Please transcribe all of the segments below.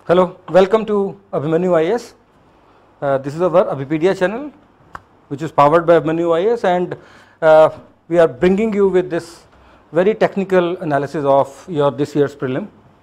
Hello, welcome to Abhimanyu IAS. This is our Abhipedia channel, which is powered by Abhimanyu IAS, and we are bringing you with this very technical analysis of your this year's prelim.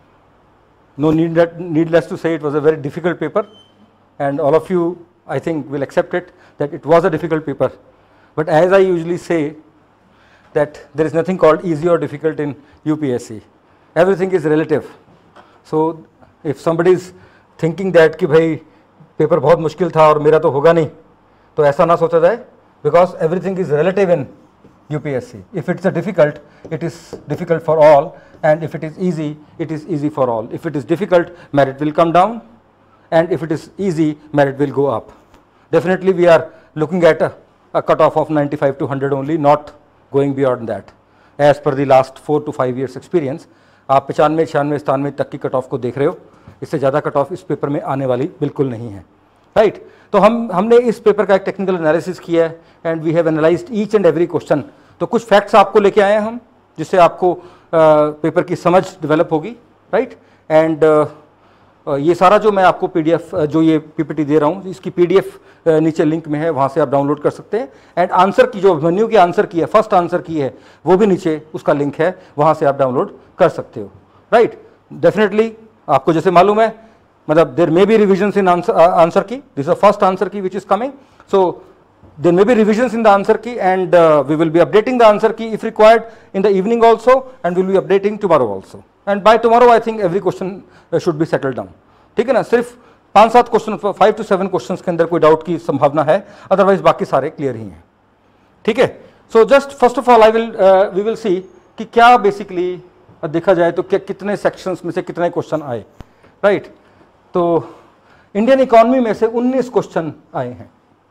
No needless to say, it was a very difficult paper, and all of you, I think, will accept it that it was a difficult paper. But as I usually say, that there is nothing called easy or difficult in UPSC. Everything is relative. So if somebody is thinking that कि भाई paper बहुत मुश्किल था और मेरा तो होगा नहीं, तो ऐसा ना सोचा जाए, because everything is relative in UPSC. If it's a difficult, it is difficult for all, and if it is easy, it is easy for all. If it is difficult, merit will come down, and if it is easy, merit will go up. Definitely we are looking at a cutoff of 95 to 100 only, not going beyond that. As per the last 4 to 5 years experience, आप 95, 96, 97 तक की cut off को देख रहे हो, इससे ज़्यादा cut off इस पेपर में आने वाली बिल्कुल नहीं है, राइट? तो हमने इस पेपर का एक टेक्निकल एनालिसिस किया है, and we have analysed each and every question. तो कुछ फैक्ट्स आपको लेके आए हैं हम, जिससे आपको पेपर की समझ डेवलप होगी, राइट? एंड ये सारा जो मैं आपको पीडीएफ, जो ये पीपीटी दे रहा हूँ, इसकी पीडीएफ नीचे लिंक में है, वहाँ से आप डाउनलोड कर सकते हैं. एंड आंसर की, जो अभिमन्यु की आंसर की है, फर्स्ट आंसर की है, वो भी नीचे उसका लिंक है, वहाँ से आप डाउनलोड कर सकते हो, राइट? डेफिनेटली आपको जैसे मालूम है, मतलब there may be revisions in answer key. This is first answer key which is coming, so there may be revisions in the answer key, and we will be updating the answer key if required in the evening also, and we will be updating tomorrow also, and by tomorrow I think every question should be settled down. ठीक है ना? सिर्फ 5-7 question, 5 to 7 questions के अंदर कोई doubt की संभावना है, अदरवाइज बाकी सारे क्लियर ही हैं. ठीक है? So just first of all we will see कि क्या बेसिकली देखा जाए तो क्या कितने सेक्शंस में से कितने क्वेश्चन आए, राइट? तो इंडियन इकोनॉमी में से 19 क्वेश्चन आए हैं.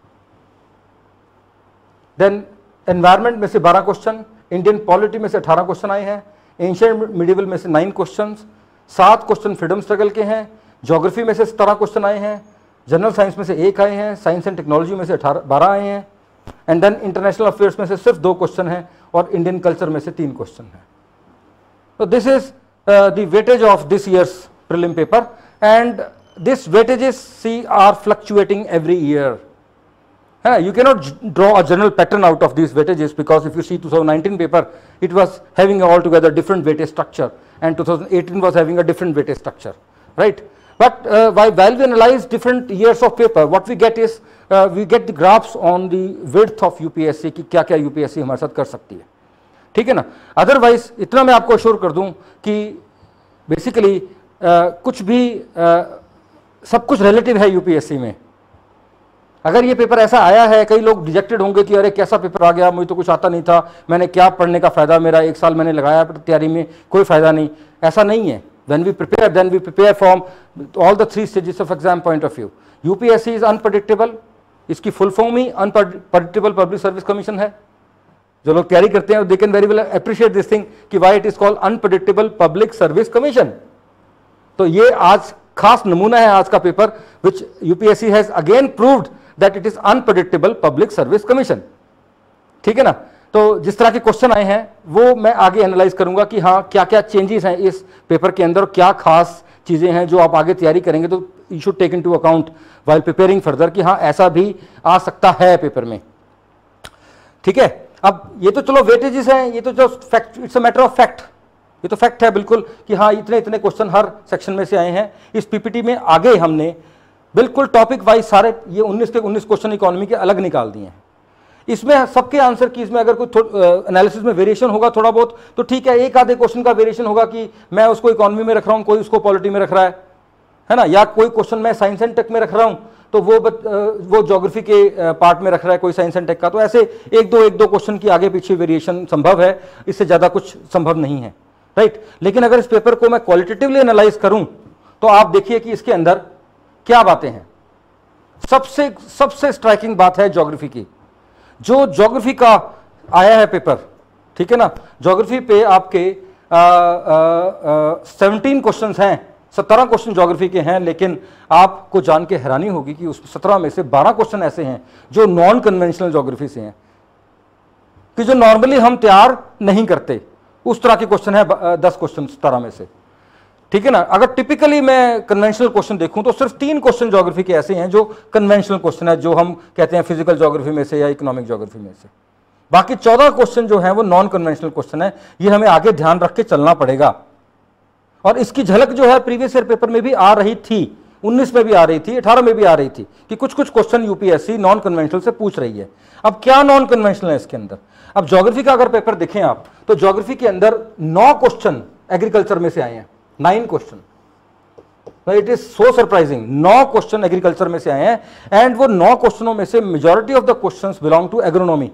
देन एनवायरमेंट में से 12 क्वेश्चन, इंडियन पॉलिटी में से 18 क्वेश्चन आए हैं, एंशिएंट मिडिवल में से 9 क्वेश्चन, 7 क्वेश्चन फ्रीडम स्ट्रगल के हैं, ज्योग्राफी में से 17 क्वेश्चन आए हैं, जनरल साइंस में से 1 आए हैं, साइंस एंड टेक्नोलॉजी में से 12 आए हैं, एंड देन इंटरनेशनल अफेयर्स में से सिर्फ 2 क्वेश्चन हैं, और इंडियन कल्चर में से 3 क्वेश्चन हैं. तो this is the weightage of this year's prelim paper, and this weightages see are fluctuating every year. You cannot draw a general pattern out of these weightages, because if you see 2019 paper, it was having a altogether different weightage structure, and 2018 was having a different weightage structure, right? But while we analyze different years of paper, what we get is we get the graphs on the width of UPSC कि क्या क्या UPSC हमारे साथ कर सकती है. ठीक है ना? अदरवाइज इतना मैं आपको अश्योर कर दूं कि बेसिकली कुछ भी सब कुछ रिलेटिव है UPSC में. अगर ये पेपर ऐसा आया है, कई लोग डिजेक्टेड होंगे कि अरे कैसा पेपर आ गया, मुझे तो कुछ आता नहीं था, मैंने क्या पढ़ने का फ़ायदा, मेरा 1 साल मैंने लगाया तैयारी में, कोई फ़ायदा नहीं. ऐसा नहीं है. When we prepare, then we prepare from all the 3 stages of exam point of view. UPSC is unpredictable. इसकी फुल फॉर्म ही अनप्रडिक्टेबल पब्लिक सर्विस कमीशन है. जो लोग तैयारी करते हैं they can very well appreciate this thing कि why it is called unpredictable public service commission. तो ये आज खास नमूना है आज का paper, which UPSC has again proved that it is unpredictable public service commission. ठीक है ना? तो जिस तरह के क्वेश्चन आए हैं वो मैं आगे एनालाइज करूंगा कि हाँ क्या क्या चेंजेस हैं इस पेपर के अंदर, क्या खास चीजें हैं जो आप आगे तैयारी करेंगे तो you should take into account while preparing further कि हाँ ऐसा भी आ सकता है पेपर में. ठीक है? अब ये तो चलो वेटेजेस हैं, ये तो just fact, it's a matter of fact. ये तो फैक्ट है बिल्कुल कि हाँ इतने इतने क्वेश्चन हर सेक्शन में से आए हैं. इस पीपीटी में आगे हमने बिल्कुल टॉपिक वाइज सारे ये 19 के 19 क्वेश्चन इकोनॉमी के अलग निकाल दिए हैं. इसमें सबके आंसर की, इसमें अगर कोई एनालिसिस में वेरिएशन होगा थोड़ा बहुत तो ठीक है, एक आधे क्वेश्चन का वेरिएशन होगा कि मैं उसको इकोनॉमी में रख रहा हूँ, कोई उसको पॉलिटी में रख रहा है ना, या कोई क्वेश्चन मैं साइंस एंड टेक में रख रहा हूँ तो वो ज्योग्राफी के पार्ट में रख रहा है कोई साइंस एंड टेक का. तो ऐसे एक दो क्वेश्चन की आगे पीछे वेरिएशन संभव है, इससे ज़्यादा कुछ संभव नहीं है, राइट? लेकिन अगर इस पेपर को मैं क्वालिटेटिवली एनालाइज करूँ तो आप देखिए कि इसके अंदर क्या बातें हैं. सबसे स्ट्राइकिंग बात है ज्योग्राफी की. जो ज्योग्राफी का आया है पेपर, ठीक है ना, ज्योग्राफी पे आपके 17 क्वेश्चंस हैं, 17 क्वेश्चन ज्योग्राफी के हैं, लेकिन आपको जान के हैरानी होगी कि उस 17 में से 12 क्वेश्चन ऐसे हैं जो नॉन कन्वेंशनल ज्योग्राफी से हैं, कि जो नॉर्मली हम तैयार नहीं करते, उस तरह के क्वेश्चन है 10 क्वेश्चन 17 में से. ठीक है ना। अगर टिपिकली मैं कन्वेंशनल क्वेश्चन देखूं तो सिर्फ 3 क्वेश्चन ज्योग्राफी के ऐसे हैं जो कन्वेंशनल क्वेश्चन है, जो हम कहते हैं फिजिकल ज्योग्राफी में से या इकोनॉमिक ज्योग्राफी में से। बाकी 14 क्वेश्चन जो हैं वो नॉन कन्वेंशनल क्वेश्चन है। ये हमें आगे ध्यान रख के चलना पड़ेगा। और इसकी झलक जो है प्रीवियस ईयर पेपर में भी आ रही थी, 19 में भी आ रही थी, 18 में भी आ रही थी कि कुछ कुछ क्वेश्चन यूपीएससी नॉन कन्वेंशनल से पूछ रही है। अब क्या नॉन कन्वेंशनल है इसके अंदर? अब ज्योग्राफी का अगर पेपर देखें आप तो ज्योग्राफी के अंदर 9 क्वेश्चन एग्रीकल्चर में से आए हैं, 9 question. It is so surprising, 9 question agriculture में से आए हैं। एंड वो 9 क्वेश्चनों में से majority of the questions belong to agronomy,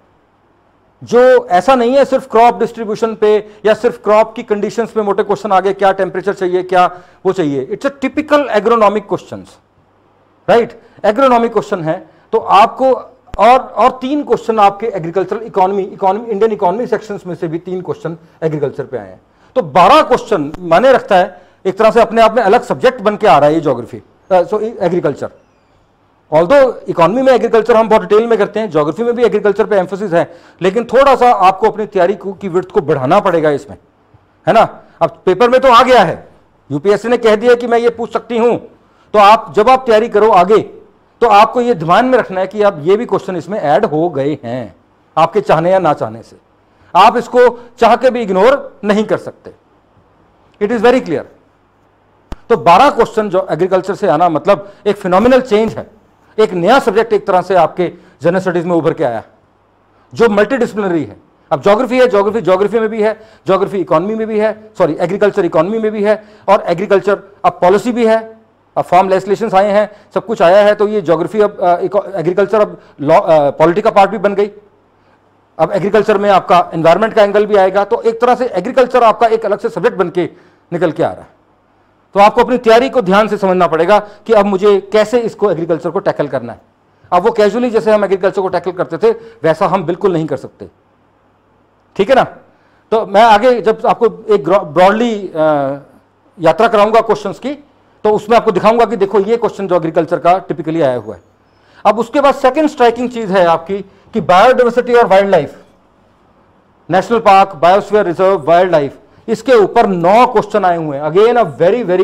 जो ऐसा नहीं है सिर्फ क्रॉप डिस्ट्रीब्यूशन पे या सिर्फ क्रॉप की कंडीशंस पे मोटे क्वेश्चन आ गए, क्या टेम्परेचर चाहिए, क्या वो चाहिए। It's a typical agronomic questions, right, agronomic question है। तो आपको और 3 क्वेश्चन आपके agricultural economy Indian economy sections में से भी 3 क्वेश्चन एग्रीकल्चर पे आए हैं। तो 12 क्वेश्चन माने रखता है, एक तरह से अपने आप में अलग सब्जेक्ट बन के आ रहा है ये ज्योग्राफी, एग्रीकल्चर। ऑल्दो इकोनॉमी में एग्रीकल्चर हम बहुत डिटेल में करते हैं, ज्योग्राफी में भी एग्रीकल्चर पे एम्फोसिस है, लेकिन थोड़ा सा आपको अपनी तैयारी की विड्थ को बढ़ाना पड़ेगा इसमें, है ना। अब पेपर में तो आ गया है, यूपीएससी ने कह दिया कि मैं ये पूछ सकती हूं, तो आप जब आप तैयारी करो आगे तो आपको ये ध्यान में रखना है कि अब ये भी क्वेश्चन इसमें ऐड हो गए हैं, आपके चाहने या ना चाहने से। आप इसको चाह के भी इग्नोर नहीं कर सकते, इट इज वेरी क्लियर। तो 12 क्वेश्चन जो एग्रीकल्चर से आना मतलब एक फिनोमिनल चेंज है, एक नया सब्जेक्ट एक तरह से आपके जनरल स्टडीज में उभर के आया जो मल्टीडिसिप्लिनरी है। अब ज्योग्राफी है, ज्योग्राफी में भी है, ज्योग्राफी इकोनॉमी में भी है, सॉरी एग्रीकल्चर इकोनॉमी में भी है, और एग्रीकल्चर अब पॉलिसी भी है, अब फार्म लेजिस्लेशंस आए हैं, सब कुछ आया है। तो ये ज्योग्राफी अब एग्रीकल्चर अब लॉ पॉलिटी का पार्ट भी बन गई। अब एग्रीकल्चर में आपका एनवायरमेंट का एंगल भी आएगा, तो एक तरह से एग्रीकल्चर आपका एक अलग से सब्जेक्ट बन के निकल के आ रहा है। तो आपको अपनी तैयारी को ध्यान से समझना पड़ेगा कि अब मुझे कैसे इसको एग्रीकल्चर को टैकल करना है। अब वो कैजुअली जैसे हम एग्रीकल्चर को टैकल करते थे वैसा हम बिल्कुल नहीं कर सकते, ठीक है ना। तो मैं आगे जब आपको एक ब्रॉडली यात्रा कराऊंगा क्वेश्चंस की, तो उसमें आपको दिखाऊंगा कि देखो ये क्वेश्चन जो एग्रीकल्चर का टिपिकली आया हुआ है। अब उसके बाद सेकंड स्ट्राइकिंग चीज है आपकी कि बायोडाइवर्सिटी और wild life, national park, biosphere reserve, wild life, इसके ऊपर 9 क्वेश्चन आए हुए हैं। Again a very very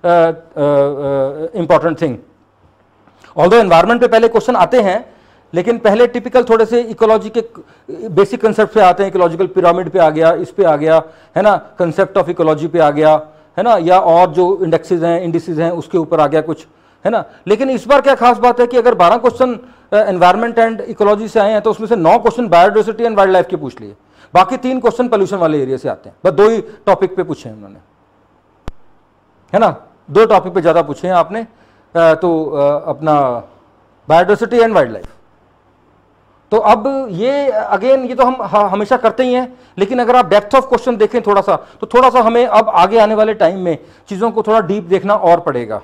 important thing. Although environment पे पहले क्वेश्चन आते हैं, लेकिन पहले टिपिकल थोड़े से इकोलॉजी के बेसिक कंसेप्ट पे आते हैं। इकोलॉजिकल पिरामिड पे आ गया, इस पे आ गया, है ना, कंसेप्ट ऑफ इकोलॉजी पे आ गया, है ना, या और जो इंडेक्सेस हैं, इंडिसेस हैं, उसके ऊपर आ गया कुछ, है ना। लेकिन इस बार क्या खास बात है कि अगर 12 क्वेश्चन एनवायरमेंट एंड इकोलॉजी से आए हैं तो उसमें से 9 question biodiversity and wild life के पूछ लिए, बाकी 3 क्वेश्चन पोल्यूशन वाले एरिया से आते हैं। बस 2 ही टॉपिक पे पूछे हैं उन्होंने, है ना, 2 टॉपिक पे ज्यादा पूछे हैं आपने, तो अपना बायोडाइवर्सिटी एंड वाइल्ड लाइफ। तो अब ये अगेन ये तो हम हमेशा करते ही हैं, लेकिन अगर आप डेप्थ ऑफ क्वेश्चन देखें थोड़ा सा, तो थोड़ा सा हमें अब आगे आने वाले टाइम में चीजों को थोड़ा डीप देखना और पड़ेगा,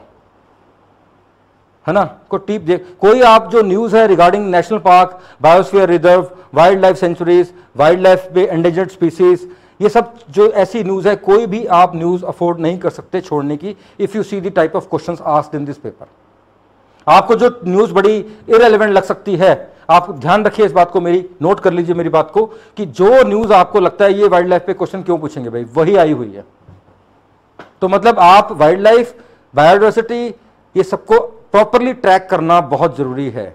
है ना। को डीप देख, कोई आप जो न्यूज है regarding national park, biosphere reserve, wild life sanctuaries, wild life पे एंडेंजर्ड स्पीसीज, ये सब जो ऐसी न्यूज है, कोई भी आप न्यूज अफोर्ड नहीं कर सकते छोड़ने की, if you see the type of questions asked in this paper. आपको जो न्यूज बड़ी इररिलेवेंट लग सकती है, आप ध्यान रखिए इस बात को, मेरी नोट कर लीजिए मेरी बात को, कि जो न्यूज आपको लगता है ये वाइल्ड लाइफ पे क्वेश्चन क्यों पूछेंगे भाई, वही आई हुई है। तो मतलब आप वाइल्ड लाइफ, बायोडाइवर्सिटी, ये सबको प्रॉपरली ट्रैक करना बहुत जरूरी है,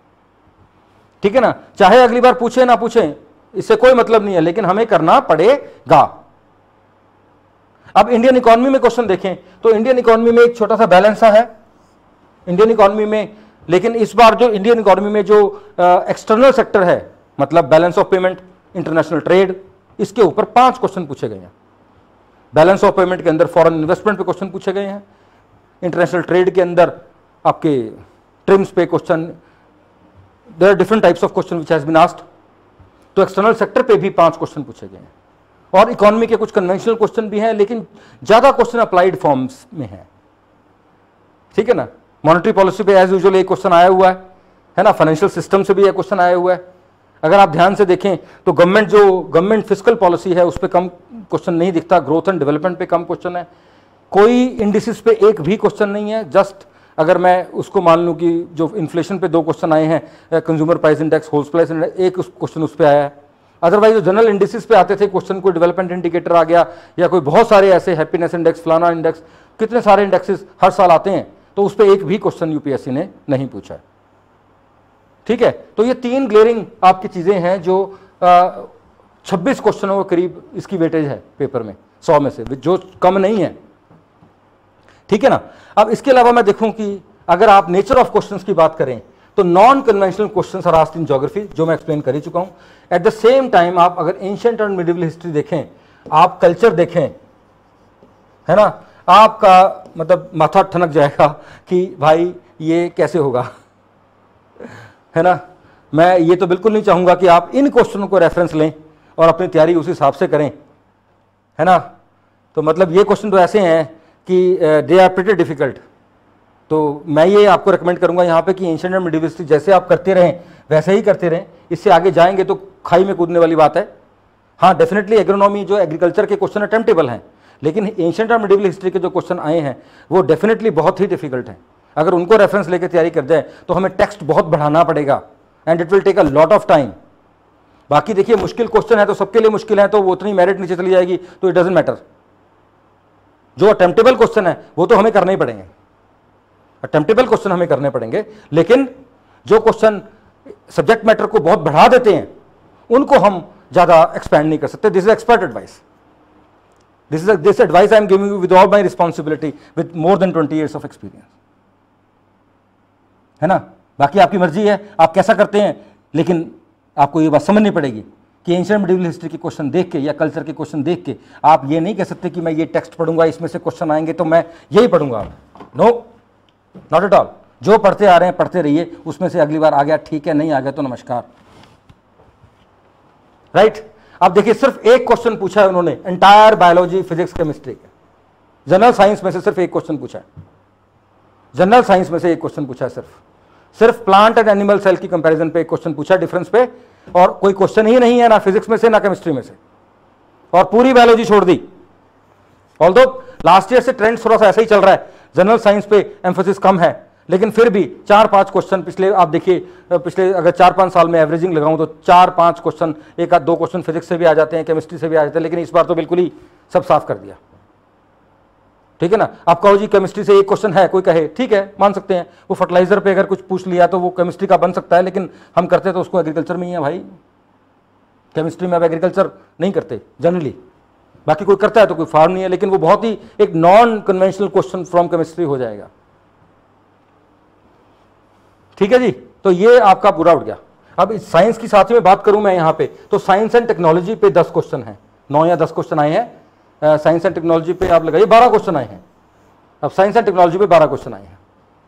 ठीक है ना। चाहे अगली बार पूछे ना पूछे, इससे कोई मतलब नहीं है, लेकिन हमें करना पड़ेगा। अब इंडियन इकोनॉमी में क्वेश्चन देखें तो इंडियन इकोनॉमी में एक छोटा सा बैलेंस है इंडियन इकोनॉमी में, लेकिन इस बार जो इंडियन इकोनॉमी में जो एक्सटर्नल सेक्टर है, मतलब balance of payment, international trade, इसके ऊपर 5 क्वेश्चन पूछे गए हैं। बैलेंस ऑफ पेमेंट के अंदर फॉरेन इन्वेस्टमेंट पे क्वेश्चन पूछे गए हैं, इंटरनेशनल ट्रेड के अंदर आपके ट्रिम्स पे question, there are different types of question which has been asked. तो एक्सटर्नल सेक्टर पे भी 5 क्वेश्चन पूछे गए हैं, और इकोनॉमी के कुछ कन्वेंशनल क्वेश्चन भी हैं, लेकिन ज्यादा क्वेश्चन अप्लाइड फॉर्म्स में है, ठीक है ना। मॉनेटरी पॉलिसी पे एज यूजुअल एक क्वेश्चन आया हुआ है ना, फाइनेंशियल सिस्टम से भी एक क्वेश्चन आया हुआ है। अगर आप ध्यान से देखें तो गवर्नमेंट फिस्कल पॉलिसी है उस पर कम क्वेश्चन नहीं दिखता, ग्रोथ एंड डेवलपमेंट पे कम क्वेश्चन है, कोई इंडिसेस पे एक भी क्वेश्चन नहीं है। जस्ट अगर मैं उसको मान लूँ कि जो इन्फ्लेशन पे 2 क्वेश्चन आए हैं, consumer price index, house price index, एक क्वेश्चन उस पर आया है, अदरवाइज जो जनरल इंडिसेस पे आते थे क्वेश्चन, कोई डेवलपमेंट इंडिकेटर आ गया या कोई बहुत सारे ऐसे हैप्पीनेस इंडेक्स, फलाना इंडेक्स, कितने सारे इंडेक्सेस हर साल आते हैं, तो उस पर एक भी क्वेश्चन यूपीएससी ने नहीं पूछा है। ठीक है, तो ये 3 ग्लेरिंग आपकी चीजें हैं जो 26 क्वेश्चनों के करीब इसकी वेटेज है पेपर में 100 में से, जो कम नहीं है। ठीक है ना। अब इसके अलावा मैं देखूं कि अगर आप नेचर ऑफ क्वेश्चंस की बात करें तो non conventional questions are asked in geography, जो मैं एक्सप्लेन कर ही चुका हूं। एट द सेम टाइम आप अगर एंशिएंट एंड मिडिवल हिस्ट्री देखें, आप कल्चर देखें, है ना, आपका मतलब माथा ठनक जाएगा कि भाई ये कैसे होगा, है ना। मैं ये तो बिल्कुल नहीं चाहूंगा कि आप इन क्वेश्चनों को रेफरेंस लें और अपनी तैयारी उस हिसाब से करें, है ना। तो मतलब ये क्वेश्चन तो ऐसे हैं कि दे आर प्रीटी डिफिकल्ट। तो मैं ये आपको रेकमेंड करूंगा यहाँ पे कि एंशिएंट एंड मिडिवल हिस्ट्री जैसे आप करते रहें वैसे ही करते रहें, इससे आगे जाएंगे तो खाई में कूदने वाली बात है। हाँ, डेफिनेटली एग्रोनॉमी जो एग्रीकल्चर के क्वेश्चन अटेम्प्टेबल हैं, लेकिन एंशिएंट एंड मिडिवल हिस्ट्री के जो क्वेश्चन आए हैं वो डेफिनेटली बहुत ही डिफिकल्ट हैं। अगर उनको रेफरेंस लेकर तैयारी कर जाए तो हमें टेक्स्ट बहुत बढ़ाना पड़ेगा and it will take a lot of time. बाकी देखिए, मुश्किल क्वेश्चन है तो सबके लिए मुश्किल है, तो वो उतनी मेरिट नीचे चली जाएगी, तो इट डजंट मैटर। जो अटेम्प्टेबल क्वेश्चन है वो तो हमें करने ही पड़ेंगे, अटेम्प्टेबल क्वेश्चन हमें करने पड़ेंगे, लेकिन जो क्वेश्चन सब्जेक्ट मैटर को बहुत बढ़ा देते हैं उनको हम ज्यादा एक्सपैंड नहीं कर सकते। This is expert advice, this advice I am giving you with all my responsibility, with more than 20 years of experience, है ना। बाकी आपकी मर्जी है आप कैसा करते हैं, लेकिन आपको ये बात समझनी पड़ेगी कि एंशिएंट मिडिवल हिस्ट्री के क्वेश्चन देख के या कल्चर के क्वेश्चन देख के आप ये नहीं कह सकते कि मैं ये टेक्स्ट पढ़ूंगा, इसमें से क्वेश्चन आएंगे तो मैं यही पढ़ूंगा। No, not at all. जो पढ़ते आ रहे हैं पढ़ते रहिए, उसमें से अगली बार आ गया ठीक है, नहीं आ गया तो नमस्कार, राइट। अब देखिए, सिर्फ एक क्वेश्चन पूछा है उन्होंने एंटायर बायोलॉजी, फिजिक्स, केमिस्ट्री के, जनरल साइंस में से सिर्फ एक क्वेश्चन पूछा है, जनरल साइंस में से एक क्वेश्चन पूछा है, सिर्फ प्लांट एंड एनिमल सेल की कंपैरिजन पे एक क्वेश्चन पूछा, डिफरेंस पे, और कोई क्वेश्चन ही नहीं है ना फिजिक्स में से ना केमिस्ट्री में से, और पूरी बायोलॉजी छोड़ दी। ऑल्दो लास्ट ईयर से ट्रेंड थोड़ा सा ऐसा ही चल रहा है, जनरल साइंस पे एम्फोसिस कम है, लेकिन फिर भी 4-5 क्वेश्चन पिछले, आप देखिए पिछले अगर 4-5 साल में एवरेजिंग लगाऊं तो 4-5 क्वेश्चन, 1-2 क्वेश्चन फिजिक्स से भी आ जाते हैं, केमिस्ट्री से भी आ जाते हैं, लेकिन इस बार तो बिल्कुल ही सब साफ कर दिया। ठीक है ना। आप कहो जी केमिस्ट्री से एक क्वेश्चन है, कोई कहे ठीक है मान सकते हैं, वो फर्टिलाइजर पे अगर कुछ पूछ लिया तो वो केमिस्ट्री का बन सकता है, लेकिन हम करते तो उसको एग्रीकल्चर में ही है भाई, केमिस्ट्री में अब एग्रीकल्चर नहीं करते जनरली, बाकी कोई करता है तो कोई फार्म नहीं है, लेकिन वो बहुत ही एक non conventional question from chemistry हो जाएगा। ठीक है जी, तो ये आपका पूरा उठ गया। अब इस साइंस की साथ में बात करूं मैं यहाँ पे, तो साइंस एंड टेक्नोलॉजी पे 10 क्वेश्चन हैं, 9 या 10 क्वेश्चन आए हैं। साइंस एंड टेक्नोलॉजी पे आप लगाइए 12 क्वेश्चन आए हैं। अब साइंस एंड टेक्नोलॉजी पे 12 क्वेश्चन आए हैं,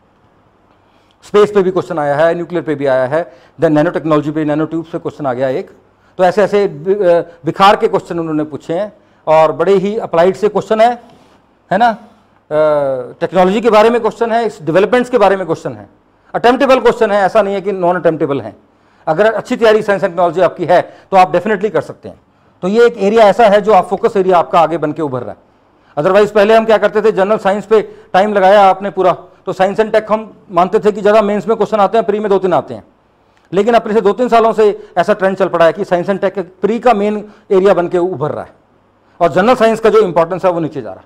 स्पेस पे भी क्वेश्चन आया है, न्यूक्लियर पे भी आया है, देन नैनो टेक्नोलॉजी पे, नैनो ट्यूब से क्वेश्चन आ गया एक। तो ऐसे ऐसे बिखार के क्वेश्चन उन्होंने पूछे हैं और बड़े ही अप्लाइड से क्वेश्चन है ना। टेक्नोलॉजी के बारे में क्वेश्चन है, इस डेवलपमेंट्स के बारे में क्वेश्चन है, अटेम्प्टेबल क्वेश्चन है, ऐसा नहीं है कि नॉन अटेम्प्टेबल है। अगर अच्छी तैयारी साइंस एंड टेक्नोलॉजी आपकी है तो आप डेफिनेटली कर सकते हैं। तो ये एक एरिया ऐसा है जो आप फोकस एरिया आपका आगे बन के उभर रहा है। अदरवाइज पहले हम क्या करते थे, जनरल साइंस पे टाइम लगाया आपने पूरा, तो साइंस एंड टेक हम मानते थे कि ज़्यादा मेंस में क्वेश्चन आते हैं, प्री में 2-3 आते हैं, लेकिन अपने से 2-3 सालों से ऐसा ट्रेंड चल पड़ा है कि साइंस एंड टेक प्री का मेन एरिया बन के उभर रहा है और जनरल साइंस का जो इंपॉर्टेंस है वो नीचे जा रहा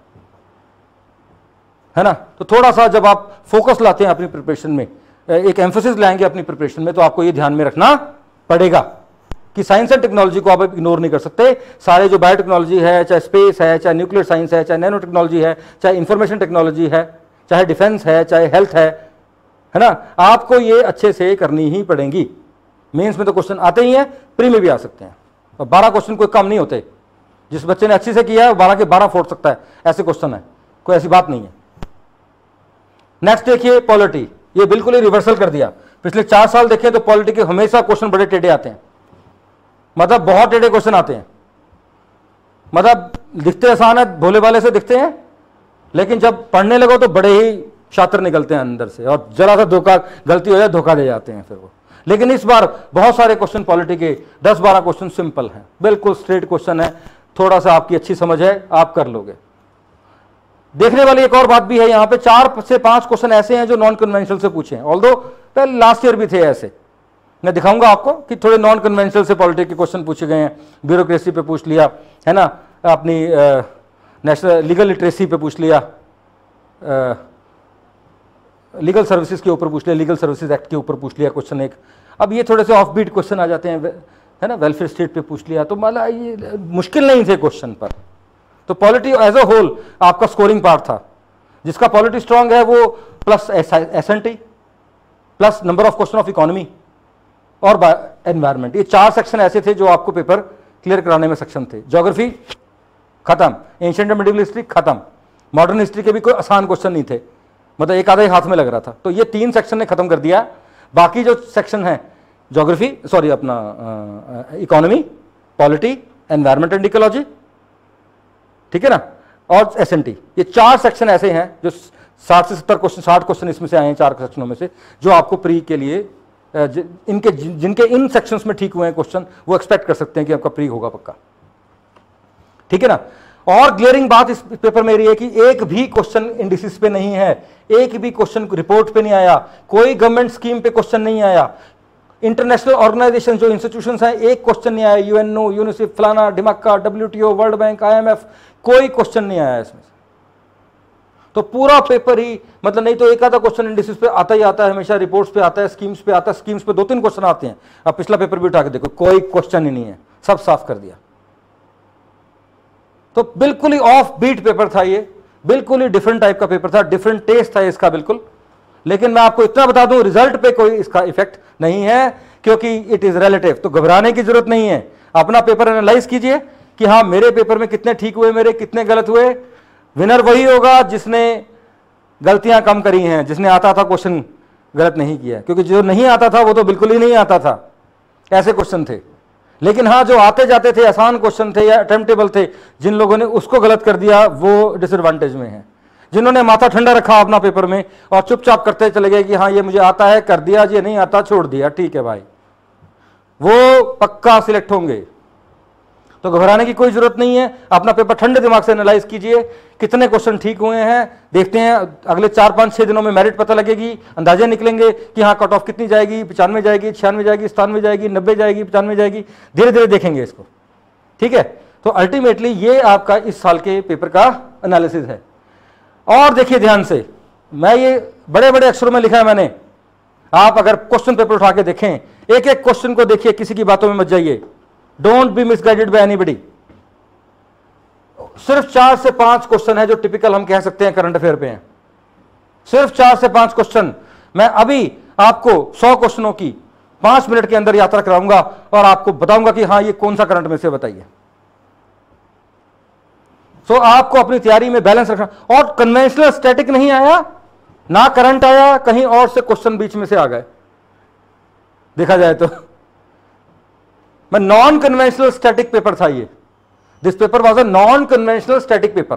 है ना। तो थोड़ा सा जब आप फोकस लाते हैं अपनी प्रिपरेशन में, एक एम्फोसिस लाएंगे अपनी प्रिपरेशन में, तो आपको ये ध्यान में रखना पड़ेगा कि साइंस एंड टेक्नोलॉजी को आप इग्नोर नहीं कर सकते। सारे जो बायोटेक्नोलॉजी है, चाहे स्पेस है, चाहे न्यूक्लियर साइंस है, चाहे नैनो टेक्नोलॉजी है, चाहे इंफॉर्मेशन टेक्नोलॉजी है, चाहे डिफेंस है, चाहे हेल्थ है ना, आपको ये अच्छे से करनी ही पड़ेंगी। मेंस में तो क्वेश्चन आते ही हैं, प्री में भी आ सकते हैं, और 12 क्वेश्चन कोई कम नहीं होते। जिस बच्चे ने अच्छे से किया है 12 के 12 फोड़ सकता है, ऐसे क्वेश्चन है, कोई ऐसी बात नहीं है। नेक्स्ट देखिए पॉलिटी, ये बिल्कुल ही रिवर्सल कर दिया। पिछले 4 साल देखें तो पॉलिटी के हमेशा क्वेश्चन बड़े टेढ़े आते हैं, मतलब बहुत टेढ़े क्वेश्चन आते हैं। मतलब दिखते आसान है, भोले भाले से दिखते हैं, लेकिन जब पढ़ने लगो तो बड़े ही शातिर निकलते हैं अंदर से, और जरा सा धोखा गलती हो जाए धोखा दे जाते हैं फिर वो। लेकिन इस बार बहुत सारे क्वेश्चन पॉलिटी के 10-12 क्वेश्चन सिंपल हैं, बिल्कुल स्ट्रेट क्वेश्चन है, थोड़ा सा आपकी अच्छी समझ है आप कर लोगे। देखने वाली एक और बात भी है, यहाँ पे 4 से 5 क्वेश्चन ऐसे हैं जो नॉन कन्वेंशनल से पूछे हैं, ऑल्दो पहले लास्ट ईयर भी थे ऐसे, मैं दिखाऊंगा आपको कि थोड़े नॉन कन्वेंशनल से पॉलिटी के क्वेश्चन पूछे गए हैं, ब्यूरोक्रेसी पे पूछ लिया है ना, अपनी नेशनल लीगल लिटरेसी पे पूछ लिया, लीगल सर्विसेज के ऊपर पूछ लिया, लीगल सर्विसेज एक्ट के ऊपर पूछ लिया क्वेश्चन एक। अब ये थोड़े से ऑफ बीट क्वेश्चन आ जाते हैं, है ना, वेलफेयर स्टेट पे पूछ लिया, तो माला ये मुश्किल नहीं थे क्वेश्चन पर। तो पॉलिटी एज अ होल आपका स्कोरिंग पार्ट था। जिसका पॉलिटी स्ट्रांग है वो plus SNT plus number of question of economy और एनवायरमेंट, ये 4 सेक्शन ऐसे थे जो आपको पेपर क्लियर कराने में सक्षम थे। ज्योग्राफी खत्म, एंशिएंट एंड मिडिवल हिस्ट्री खत्म, मॉडर्न हिस्ट्री के भी कोई आसान क्वेश्चन नहीं थे, मतलब एक आधा हाथ में लग रहा था। तो ये 3 सेक्शन ने खत्म कर दिया। बाकी जो सेक्शन है ज्योग्राफी, सॉरी अपना economy, polity, environment and ecology, ठीक है ना, और एसएनटी, ये 4 सेक्शन ऐसे हैं जो 60 से 70 क्वेश्चन, 60 क्वेश्चन इसमें से आए हैं 4 सेक्शनों में से, जो आपको प्री के लिए इनके जिनके इन सेक्शंस में ठीक हुए हैं क्वेश्चन, वो एक्सपेक्ट कर सकते हैं कि आपका प्री होगा पक्का, ठीक है ना। और ग्लेयरिंग बात इस पेपर में रही है कि एक भी क्वेश्चन इंडिसेस पे नहीं है, एक भी क्वेश्चन रिपोर्ट पे नहीं आया, कोई गवर्नमेंट स्कीम पे क्वेश्चन नहीं आया, इंटरनेशनल ऑर्गेनाइजेशन जो इंस्टीट्यूशंस हैं एक क्वेश्चन नहीं आया, यूएनओ, यूनिसेफ, फलाना, डिमक्का, डब्ल्यूटीओ, वर्ल्ड बैंक, आईएमएफ, कोई क्वेश्चन नहीं आया इसमें। तो पूरा पेपर ही, मतलब नहीं तो एक आधा क्वेश्चन इंडिसेस पे आता ही आता है, हमेशा रिपोर्ट्स पे आता है, स्कीम्स पे आता है, स्कीम्स पे 2-3 क्वेश्चन आते हैं। अब पिछला पेपर भी उठा के देखो, कोई क्वेश्चन ही नहीं है, सब साफ कर दिया। तो बिल्कुल ही ऑफ बीट पेपर था ये, बिल्कुल ही डिफरेंट टाइप का पेपर था, डिफरेंट टेस्ट था इसका बिल्कुल। लेकिन मैं आपको इतना बता दूं, रिजल्ट पे कोई इसका इफेक्ट नहीं है, क्योंकि इट इज रिलेटिव। तो घबराने की जरूरत नहीं है, अपना पेपर एनालाइज कीजिए कि हाँ मेरे पेपर में कितने ठीक हुए, मेरे कितने गलत हुए। विनर वही होगा जिसने गलतियां कम करी हैं, जिसने आता था क्वेश्चन गलत नहीं किया, क्योंकि जो नहीं आता था वो तो बिल्कुल ही नहीं आता था, ऐसे क्वेश्चन थे। लेकिन हाँ जो आते जाते थे, आसान क्वेश्चन थे या अटेम्प्टेबल थे, जिन लोगों ने उसको गलत कर दिया वो डिसएडवांटेज में है। जिन्होंने माथा ठंडा रखा अपना पेपर में और चुपचाप करते चले गए कि हाँ ये मुझे आता है, कर दिया, ये नहीं आता छोड़ दिया, ठीक है भाई, वो पक्का सिलेक्ट होंगे। तो घबराने की कोई जरूरत नहीं है, अपना पेपर ठंडे दिमाग से एनालाइज कीजिए, कितने क्वेश्चन ठीक हुए हैं, देखते हैं अगले 4-5-6 दिनों में मेरिट पता लगेगी, अंदाजे निकलेंगे कि हाँ कट ऑफ कितनी जाएगी, 95 जाएगी, 96 जाएगी, 97 जाएगी, 90 जाएगी, 95 जाएगी, धीरे धीरे देखेंगे इसको, ठीक है। तो अल्टीमेटली ये आपका इस साल के पेपर का एनालिसिस है। और देखिए ध्यान से, मैं ये बड़े बड़े अक्षरों में लिखा है मैंने, आप अगर क्वेश्चन पेपर उठा के देखें, एक एक क्वेश्चन को देखिए, किसी की बातों में मत जाइए, don't be misguided by anybody. सिर्फ 4 से 5 क्वेश्चन है जो टिपिकल हम कह सकते हैं करंट अफेयर पे हैं, सिर्फ 4 से 5 क्वेश्चन। मैं अभी आपको 100 क्वेश्चनों की 5 मिनट के अंदर यात्रा कराऊंगा और आपको बताऊंगा कि हाँ ये कौन सा करंट में से, बताइए। सो आपको अपनी तैयारी में बैलेंस रखना, और कन्वेंशनल स्टैटिक नहीं आया ना, करंट आया, कहीं और से क्वेश्चन बीच में से आ गए, देखा जाए तो मैं नॉन कन्वेंशनल स्टैटिक पेपर था ये। This paper was a non conventional static paper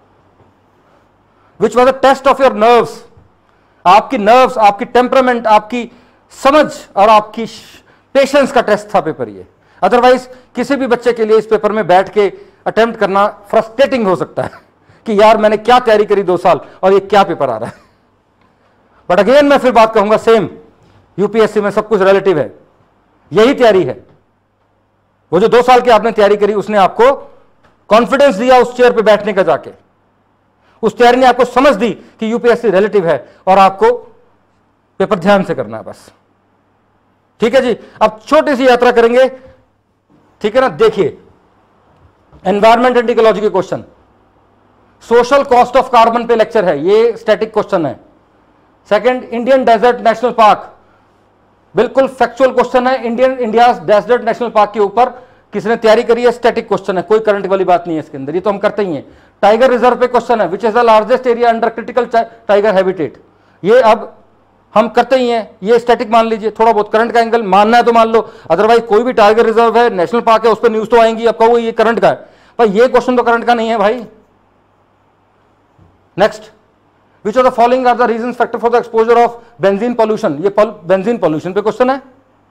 which was a test of your nerves, आपकी नर्व्स, आपकी टेम्परामेंट, आपकी समझ और आपकी पेशेंस का टेस्ट था पेपर ये। अदरवाइज किसी भी बच्चे के लिए इस पेपर में बैठ के अटेम्प्ट करना फ्रस्ट्रेटिंग हो सकता है कि यार मैंने क्या तैयारी करी 2 साल और ये क्या पेपर आ रहा है। बट अगेन मैं फिर बात कहूंगा, सेम यूपीएससी में सब कुछ रिलेटिव है, यही तैयारी है। वो जो 2 साल की आपने तैयारी करी उसने आपको कॉन्फिडेंस दिया उस चेयर पे बैठने का, जाके उस तैयारी ने आपको समझ दी कि यूपीएससी रिलेटिव है और आपको पेपर ध्यान से करना है बस, ठीक है जी। अब छोटी सी यात्रा करेंगे, ठीक है ना। देखिए एनवायरमेंट एंड इकोलॉजी के question, social cost of carbon पे लेक्चर है, ये स्टैटिक क्वेश्चन है। Second, Indian desert national park, बिल्कुल फैक्चुअल क्वेश्चन है, इंडिया डेजर्ट नेशनल पार्क के ऊपर किसने तैयारी करी है, स्टैटिक क्वेश्चन है, कोई करंट वाली बात नहीं है इसके अंदर, ये तो हम करते ही हैं। टाइगर रिजर्व पे क्वेश्चन है, which is the largest area under critical tiger habitat, ये अब हम करते ही हैं, ये स्टैटिक मान लीजिए। थोड़ा बहुत करंट का एंगल मानना है तो मान लो, अदरवाइज कोई भी टाइगर रिजर्व है, नेशनल पार्क है, उस पर न्यूज तो आएंगी, अब कहो ये करंट का है, भाई ये क्वेश्चन तो करंट का नहीं है भाई। Next, which of the following are the reason factor for the exposure of benzene pollution, ये बेंजीन पॉल्यूशन पे क्वेश्चन है।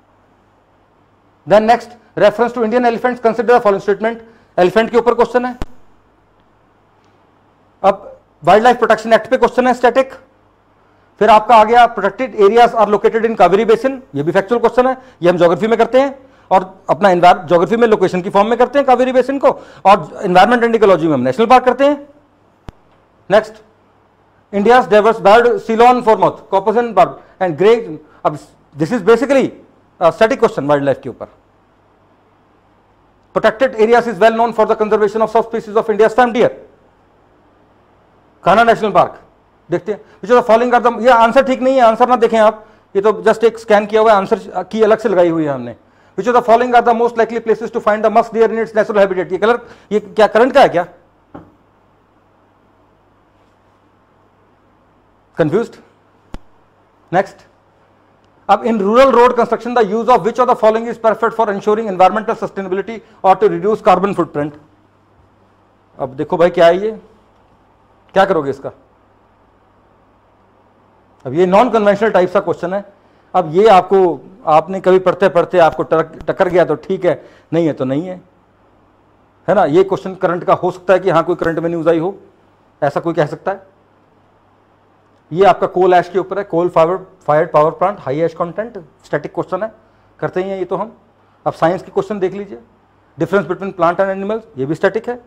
Then next, reference to Indian elephants consider the following statement, elephant के ऊपर क्वेश्चन है। अब वाइल्ड लाइफ प्रोटेक्शन एक्ट पे question है static. फिर आपका आ गया protected areas are located in Kaveri basin, ये भी फैक्चुअल क्वेश्चन है, ये हम ज्योग्राफी में करते हैं और अपना ज्योग्राफी में लोकेशन की फॉर्म में करते हैं कावेरी बेसिन को, और एनवायरमेंट एंड इकोलॉजी में हम नेशनल पार्क करते हैं। Next, India's diverse bird Ceylon frogmouth corpus and bird and grey. अब दिस इज basically static question wild life के ऊपर। Protected areas is well known for the conservation of sub species of India swamp deer, Kanha national park. देखते हैं which of the following are the, ये answer ठीक नहीं है, आंसर ना देखें आप, ये तो जस्ट एक स्कैन किया हुआ है, आंसर की अलग से लगाई हुई है हमने। Which of the following are the most likely places to find the musk deer in its natural habitat. ये कलर, ये क्या करंट का है क्या? कंफ्यूज्ड? नेक्स्ट, अब in rural road construction the use of which of the following is perfect for ensuring environmental sustainability और to reduce carbon footprint. अब देखो भाई क्या है ये, क्या करोगे इसका? अब ये नॉन कन्वेंशनल टाइप का क्वेश्चन है। अब ये आपको, आपने कभी पढ़ते पढ़ते आपको टक्कर गया तो ठीक है, नहीं है तो नहीं है ना। ये क्वेश्चन करंट का हो सकता है कि हाँ कोई करंट में न्यूज आई हो, ऐसा कोई कह सकता है। ये आपका कोल ऐश के ऊपर है, coal fired power plant, high ash content, static question है, करते ही हैं ये तो हम। अब साइंस के क्वेश्चन देख लीजिए, difference between plant and animals, ये भी स्टैटिक है।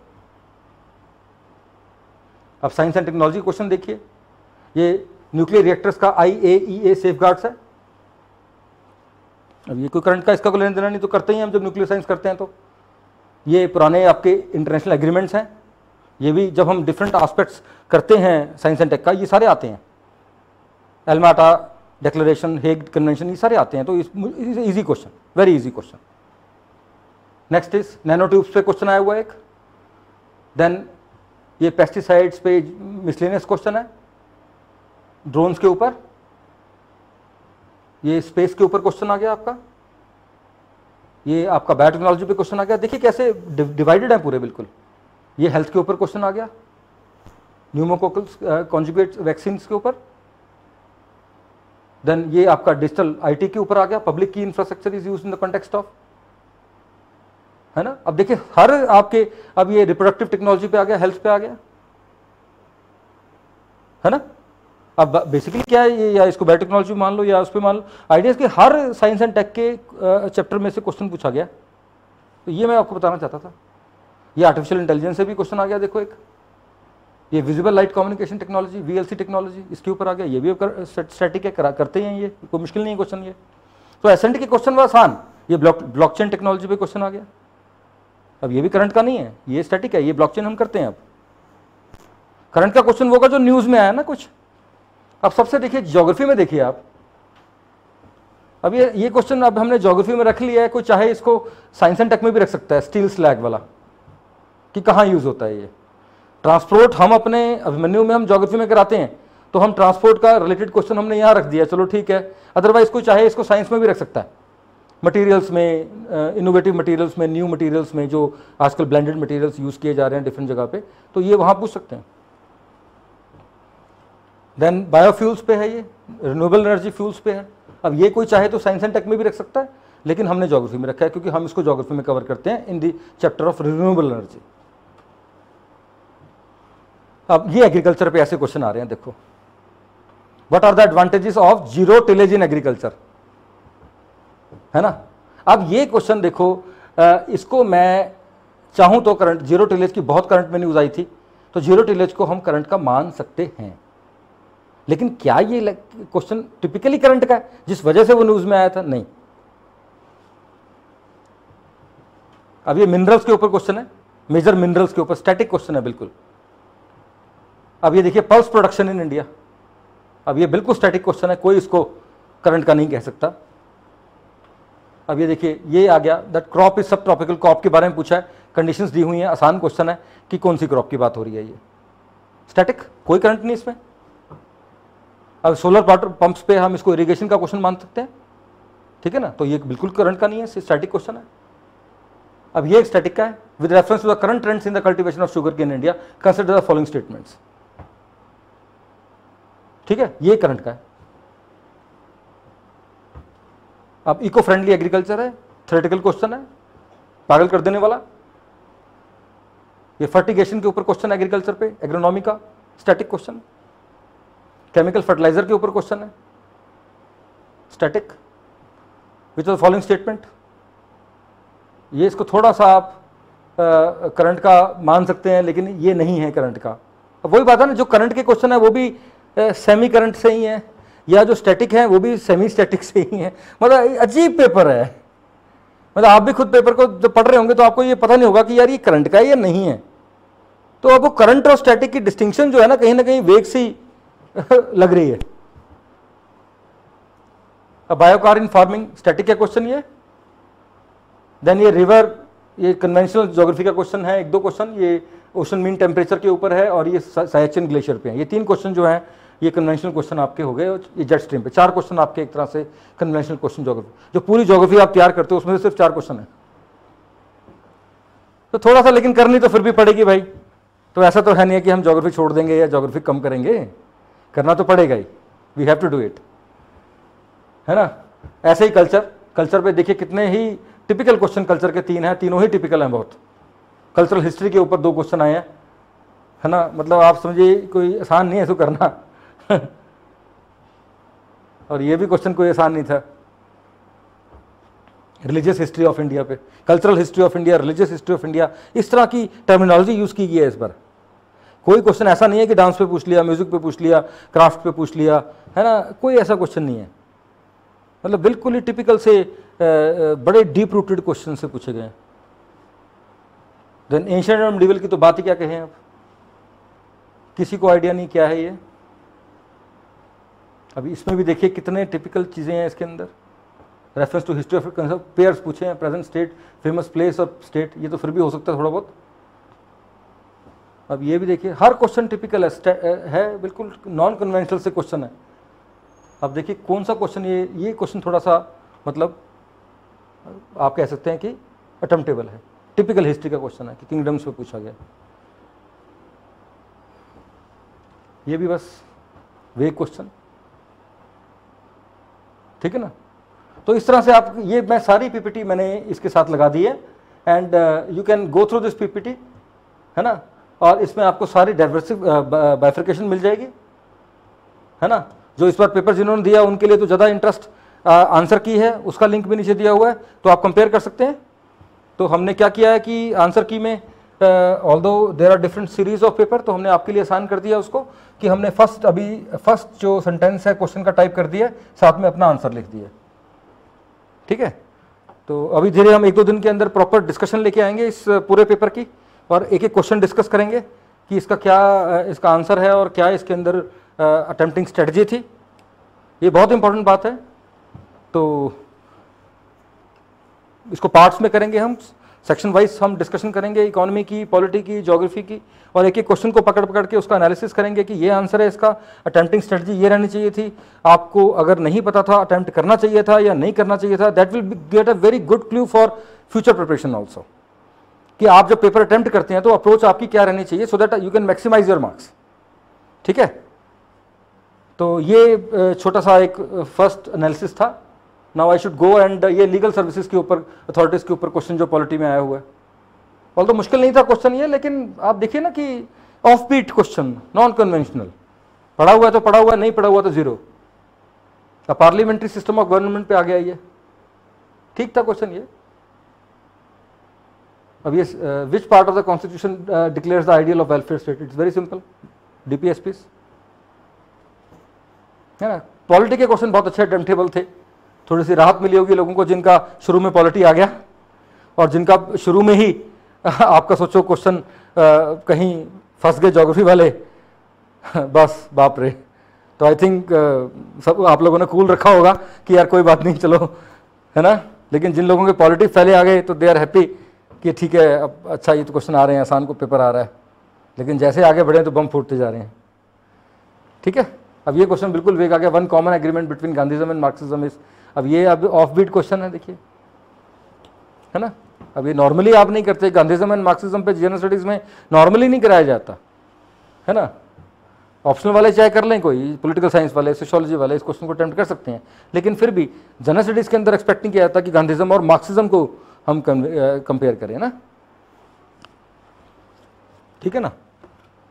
अब साइंस एंड टेक्नोलॉजी क्वेश्चन देखिए, ये न्यूक्लियर रिएक्टर्स का IAEA सेफगार्ड्स है। अब ये कोई करंट का इसका कोई लेना देना नहीं, तो करते ही हम जब न्यूक्लियर साइंस करते हैं तो। ये पुराने आपके इंटरनेशनल एग्रीमेंट्स हैं, ये भी जब हम डिफरेंट एस्पेक्ट्स करते हैं साइंस एंड टेक का, ये सारे आते हैं। एल्माटा डिक्लेरेशन, हेग कन्वेंशन, ये सारे आते हैं। तो easy question, very easy question. Next is nano tubes पे क्वेश्चन आया हुआ है एक। देन ये पेस्टिसाइड्स पे मिसलेनियस क्वेश्चन है, ड्रोन्स के ऊपर, ये स्पेस के ऊपर क्वेश्चन आ गया आपका, ये आपका बायोटेक्नोलॉजी पे क्वेश्चन आ गया। देखिए कैसे डिवाइडेड है पूरे बिल्कुल। ये हेल्थ के ऊपर क्वेश्चन आ गया, न्यूमोकोकल्स कॉन्जुगेट वैक्सीन के ऊपर। देन ये आपका डिजिटल IT के ऊपर आ गया, public key infrastructure is used in the context of, है ना। अब देखिए हर आपके, अब ये रिप्रोडक्टिव टेक्नोलॉजी पे आ गया, हेल्थ पे आ गया, है ना। अब बेसिकली क्या है ये, या इसको बायोटेक्नोलॉजी मान लो या उस पर मान लो, आइडियाज के हर साइंस एंड टेक के चैप्टर में से क्वेश्चन पूछा गया। तो ये मैं आपको बताना चाहता था। ये आर्टिफिशियल इंटेलिजेंस से भी क्वेश्चन आ गया, देखो एक, ये visible light communication technology, VLC technology, इसके ऊपर आ गया। ये भी स्टैटिक है, करते हैं, ये कोई मुश्किल नहीं है क्वेश्चन ये। तो एसएनटी के क्वेश्चन आसान। ये ब्लॉकचेन टेक्नोलॉजी पे क्वेश्चन आ गया। अब ये भी करंट का नहीं है, ये स्टैटिक है, ये ब्लॉकचेन हम करते हैं। अब करंट का क्वेश्चन होगा जो न्यूज में आया ना कुछ। अब सबसे देखिए ज्योग्राफी में, देखिए आप, अब ये क्वेश्चन अब हमने ज्योग्राफी में रख लिया है, कोई चाहे इसको साइंस एंड टेक में भी रख सकता है, स्टील स्लैग वाला, कि कहाँ यूज होता है ये। ट्रांसपोर्ट हम अपने अभिमन्यु में हम ज्योग्राफी में कराते हैं, तो हम ट्रांसपोर्ट का रिलेटेड क्वेश्चन हमने यहाँ रख दिया, चलो ठीक है। अदरवाइज कोई चाहे इसको साइंस में भी रख सकता है, मटेरियल्स में, इनोवेटिव मटेरियल्स में, न्यू मटेरियल्स में, जो आजकल ब्लेंडेड मटेरियल्स यूज किए जा रहे हैं डिफरेंट जगह पे, तो ये वहाँ पूछ सकते हैं। देन बायोफ्यूल्स पे है, ये रिन्यूएबल एनर्जी फ्यूल्स पे है। अब ये कोई चाहे तो साइंस एंड टेक में भी रख सकता है, लेकिन हमने ज्योग्राफी में रखा है क्योंकि हम इसको ज्योग्राफी में कवर करते हैं in the chapter of renewable energy. अब ये एग्रीकल्चर पे ऐसे क्वेश्चन आ रहे हैं, देखो, what are the advantages of zero tillage in agriculture, है ना। अब ये क्वेश्चन देखो, इसको मैं चाहूं तो करंट, जीरो टिलेज की बहुत करंट में न्यूज आई थी, तो जीरो टिलेज को हम करंट का मान सकते हैं। लेकिन क्या ये क्वेश्चन टिपिकली करंट का है जिस वजह से वो न्यूज में आया था? नहीं। अब ये मिनरल्स के ऊपर क्वेश्चन है, मेजर मिनरल्स के ऊपर, स्टैटिक क्वेश्चन है बिल्कुल। अब ये देखिए पल्स प्रोडक्शन इन इंडिया, अब ये बिल्कुल स्टैटिक क्वेश्चन है, कोई इसको करंट का नहीं कह सकता। अब ये देखिए ये आ गया, that crop is sub tropical, crop के बारे में पूछा है, कंडीशंस दी हुई हैं, आसान क्वेश्चन है कि कौन सी क्रॉप की बात हो रही है। ये स्टैटिक, कोई करंट नहीं इसमें। अब सोलर वाटर पंप्स पे हम इसको इरिगेशन का क्वेश्चन मान सकते हैं, ठीक है ना, तो ये बिल्कुल करंट का नहीं है, स्टैटिक क्वेश्चन है। अब ये एक स्टैटिक का है, with reference to the current trends in the cultivation of sugarcane in India consider the following statements, ठीक है, ये करंट का है। अब इको फ्रेंडली एग्रीकल्चर है, थ्योरेटिकल क्वेश्चन है, पागल कर देने वाला। ये फर्टिगेशन के ऊपर क्वेश्चन एग्रीकल्चर पे, एग्रोनॉमी का, स्टैटिक क्वेश्चन। केमिकल फर्टिलाइजर के ऊपर क्वेश्चन है, static, which of the following statement. ये इसको थोड़ा सा आप करंट का मान सकते हैं, लेकिन ये नहीं है करंट का। अब वही बात है ना, जो करंट के क्वेश्चन है वो भी सेमी करंट से ही है, या जो स्टैटिक है वो भी सेमी स्टैटिक से ही है। मतलब अजीब पेपर है। मतलब आप भी खुद पेपर को जब पढ़ रहे होंगे तो आपको ये पता नहीं होगा कि यार ये करंट का है या नहीं है। तो आपको करंट और स्टैटिक की डिस्टिंक्शन जो है ना कहीं वेग सी लग रही है। अब बायोकार इन फार्मिंग, स्टैटिक का क्वेश्चन ये। देन ये रिवर, ये कन्वेंशनल ज्योग्राफी का क्वेश्चन है, एक दो क्वेश्चन ये ओशन मीन टेम्परेचर के ऊपर है, और ये साइचिन ग्लेशियर पे है। ये 3 क्वेश्चन जो हैं ये कन्वेंशनल क्वेश्चन आपके हो गए। ये जेट स्ट्रीम पे 4 क्वेश्चन आपके एक तरह से कन्वेंशनल क्वेश्चन ज्योग्राफी, जो पूरी ज्योग्राफी आप तैयार करते हो उसमें से सिर्फ 4 क्वेश्चन है। तो थोड़ा सा लेकिन करनी तो फिर भी पड़ेगी भाई। तो ऐसा तो है नहीं है कि हम ज्योग्राफी छोड़ देंगे या ज्योग्राफी कम करेंगे, करना तो पड़ेगा ही, we have to do it, है ना। ऐसे ही कल्चर पे देखिए कितने ही टिपिकल क्वेश्चन कल्चर के 3 हैं, तीनों ही टिपिकल हैं बहुत। कल्चरल हिस्ट्री के ऊपर 2 क्वेश्चन आए हैं, है ना। मतलब आप समझिए कोई आसान नहीं है इसको करना और ये भी क्वेश्चन कोई आसान नहीं था। रिलीजियस हिस्ट्री ऑफ इंडिया पे, cultural history of India, religious history of India, इस तरह की टर्मिनोलॉजी यूज की गई है इस बार। कोई क्वेश्चन ऐसा नहीं है कि डांस पे पूछ लिया, म्यूजिक पे पूछ लिया, क्राफ्ट पे पूछ लिया, है ना। कोई ऐसा क्वेश्चन नहीं है। मतलब बिल्कुल ही टिपिकल से बड़े डीप रूटेड क्वेश्चन से पूछे गए। देन एंशिएंट और मिडिवल की तो बात ही क्या कहें अब, किसी को आइडिया नहीं क्या है ये। अभी इसमें भी देखिए कितने टिपिकल चीज़ें हैं इसके अंदर। Reference to history of pairs पूछे हैं, present state, famous place of state, ये तो फिर भी हो सकता है थोड़ा बहुत। अब ये भी देखिए हर क्वेश्चन टिपिकल है बिल्कुल नॉन कन्वेंशनल से क्वेश्चन है। अब देखिए कौन सा क्वेश्चन, ये क्वेश्चन थोड़ा सा मतलब आप कह सकते हैं कि अटेम्प्टेबल है, टिपिकल हिस्ट्री का क्वेश्चन है कि किंगडम्स पे पूछा गया। ये भी बस वेग क्वेश्चन, ठीक है ना। तो इस तरह से आप ये मैं सारी पीपीटी मैंने इसके साथ लगा दी है, and you can go through this PPT, है ना। और इसमें आपको सारी बाइफर्केशन मिल जाएगी, है ना। जो इस बार पेपर जिन्होंने दिया उनके लिए तो ज़्यादा इंटरेस्ट आंसर की है, उसका लिंक भी नीचे दिया हुआ है, तो आप कंपेयर कर सकते हैं। तो हमने क्या किया है कि आंसर की में although there are different series of paper, तो हमने आपके लिए आसान कर दिया उसको कि हमने फर्स्ट जो सेंटेंस है क्वेश्चन का टाइप कर दिया, साथ में अपना आंसर लिख दिया, ठीक है। तो अभी धीरे हम 1-2 दिन के अंदर प्रॉपर डिस्कशन लेके आएंगे इस पूरे पेपर की, और एक एक क्वेश्चन डिस्कस करेंगे कि इसका क्या इसका आंसर है और क्या इसके अंदर अटेम्प्टिंग स्ट्रेटजी थी। ये बहुत इंपॉर्टेंट बात है। तो इसको पार्ट्स में करेंगे, हम सेक्शन वाइज हम डिस्कशन करेंगे, इकोनॉमी की, पॉलिटी की, ज्योग्राफी की, और एक एक क्वेश्चन को पकड़ पकड़ के उसका एनालिसिस करेंगे कि ये आंसर है इसका, अटेम्प्टिंग स्ट्रेटजी ये रहनी चाहिए थी, आपको अगर नहीं पता था अटेम्प्ट करना चाहिए था या नहीं करना चाहिए था, that will get a very good clue for future preparation also, कि आप जब पेपर अटेम्प्ट करते हैं तो अप्रोच आपकी क्या रहनी चाहिए, so that you can maximise your marks, ठीक है। तो ये छोटा सा एक फर्स्ट एनालिसिस था। Now I should go and ये लीगल सर्विसेज के ऊपर, अथॉरिटीज़ के ऊपर क्वेश्चन जो पॉलिटी में आया हुआ है, ऑल्दो मुश्किल नहीं था क्वेश्चन ये, लेकिन आप देखिए ना कि off beat question, non conventional, पढ़ा हुआ है तो पढ़ा हुआ है, नहीं पढ़ा हुआ तो जीरो। पार्लियामेंट्री सिस्टम ऑफ गवर्नमेंट पे आ गया ये, ठीक था क्वेश्चन ये। अब ये which part of the constitution declares the ideal of welfare state, it's very simple, DPSPs, है ना। पॉलिटी के क्वेश्चन बहुत अच्छे अटेम्प्टेबल थे, थोड़ी सी राहत मिली होगी लोगों को जिनका शुरू में पॉलिटी आ गया, और जिनका शुरू में ही आपका सोचो क्वेश्चन कहीं फंस गए ज्योग्राफी वाले, बस बाप रे। तो आई थिंक सब आप लोगों ने कूल रखा होगा कि यार कोई बात नहीं चलो, है ना। लेकिन जिन लोगों के पॉलिटी पहले आ गए तो दे आर हैप्पी कि ठीक है अब अच्छा ये तो क्वेश्चन आ रहे हैं, आसान को पेपर आ रहा है, लेकिन जैसे आगे बढ़े तो बम फूटते जा रहे हैं, ठीक है। अब ये क्वेश्चन बिल्कुल वेग आ गया, one common agreement between Gandhism and Marxism is, अब ये अब ऑफ बीट क्वेश्चन है देखिए, है ना। अब ये नॉर्मली आप नहीं करते, गांधीज्म एंड मार्क्सिज्म पे जनरल स्टडीज में नॉर्मली नहीं कराया जाता, है ना। ऑप्शनल वाले चाहे कर लें, कोई पॉलिटिकल साइंस वाले, सोशियोलॉजी वाले इस क्वेश्चन को अटेम्प्ट कर सकते हैं, लेकिन फिर भी जनरल स्टडीज के अंदर एक्सपेक्ट नहीं किया जाता कि गांधीज्म और मार्क्सिज्म को हम कंपेयर करें ना, ठीक है ना।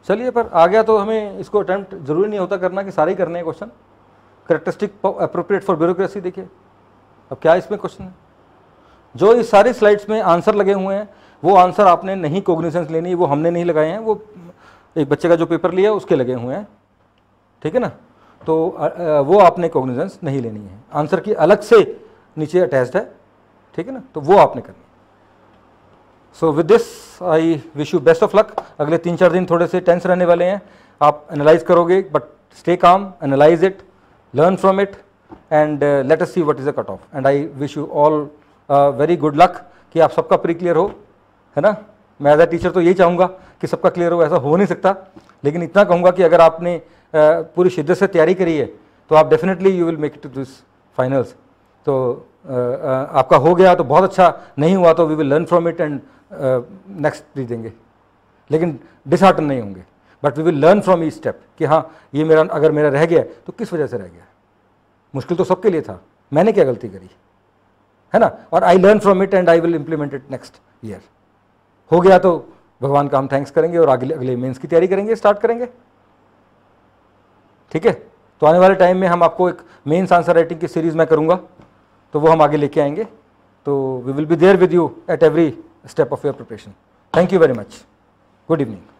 चलिए, पर आ गया तो हमें इसको अटेम्प्ट जरूरी नहीं होता करना कि सारे ही करने हैं question. Characteristic appropriate for bureaucracy, देखिए अब क्या इसमें क्वेश्चन है। जो इस सारी स्लाइड्स में आंसर लगे हुए हैं वो आंसर आपने नहीं कोग्निसेंस लेनी, वो हमने नहीं लगाए हैं, वो एक बच्चे का जो पेपर लिया उसके लगे हुए हैं, ठीक है ना। तो वो आपने कोग्निसेंस नहीं लेनी है, आंसर की अलग से नीचे अटैच्ड है, ठीक है ना, तो वो आपने करनी। So with this I wish you best of luck. अगले 3-4 दिन थोड़े से टेंस रहने वाले हैं, आप एनालाइज करोगे, but stay calm, analyse it, learn from it, and let us see what is the cutoff. And I wish you all very good luck कि आप सबका प्री क्लियर हो, है ना। मैं एज अ टीचर तो यही चाहूँगा कि सबका क्लियर हो, ऐसा हो नहीं सकता, लेकिन इतना कहूँगा कि अगर आपने पूरी शिद्दत से तैयारी करी है तो आप definitely you will make it to this finals. तो आपका हो गया तो बहुत अच्छा, नहीं हुआ तो we will learn from it and next भी देंगे, लेकिन डिसहार्टन नहीं होंगे, but we will learn from each step कि हाँ ये मेरा अगर मेरा रह गया तो किस वजह से रह गया। मुश्किल तो सबके लिए था, मैंने क्या गलती करी, है ना, और I learn from it and I will implement it next year. हो गया तो भगवान का हम थैंक्स करेंगे और अगले मेंस की तैयारी करेंगे, स्टार्ट करेंगे, ठीक है। तो आने वाले टाइम में हम आपको एक मेंस आंसर राइटिंग की सीरीज में करूँगा, तो वो हम आगे लेके आएंगे। तो we will be there with you at every step of your preparation. Thank you very much, good evening.